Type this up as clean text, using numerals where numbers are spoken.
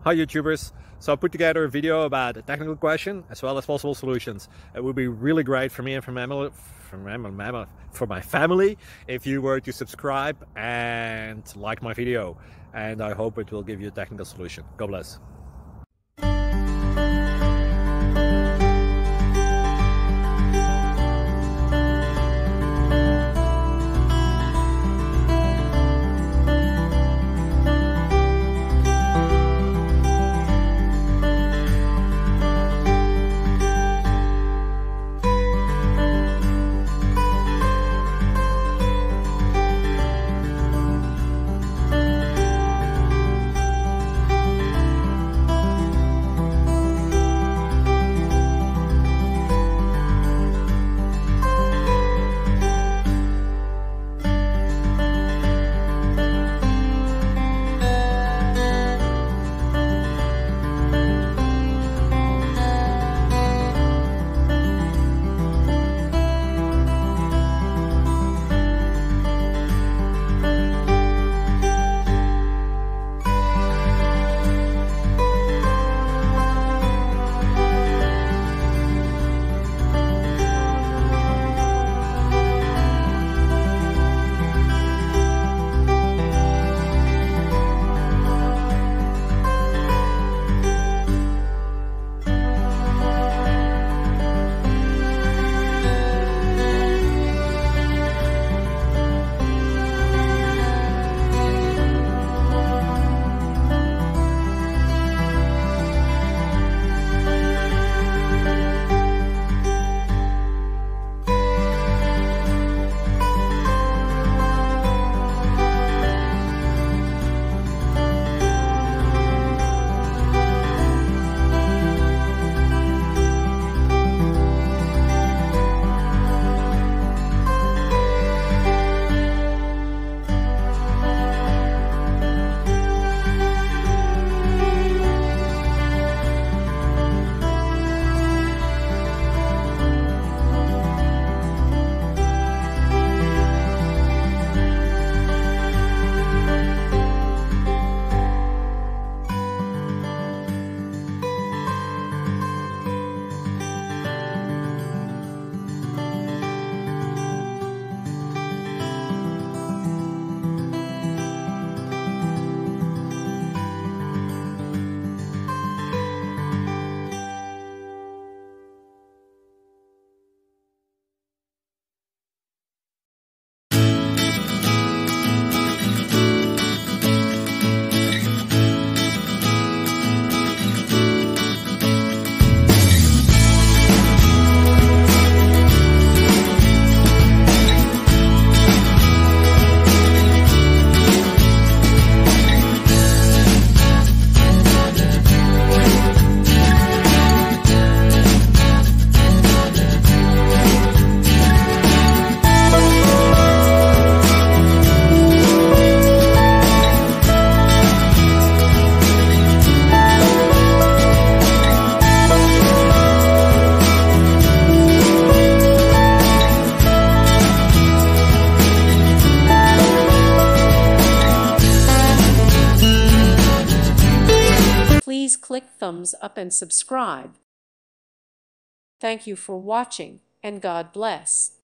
Hi YouTubers. So I put together a video about a technical question as well as possible solutions. It would be really great for me and for my family if you were to subscribe and like my video, and I hope it will give you a technical solution. God bless. Please click thumbs up and subscribe. Thank you for watching, and God bless.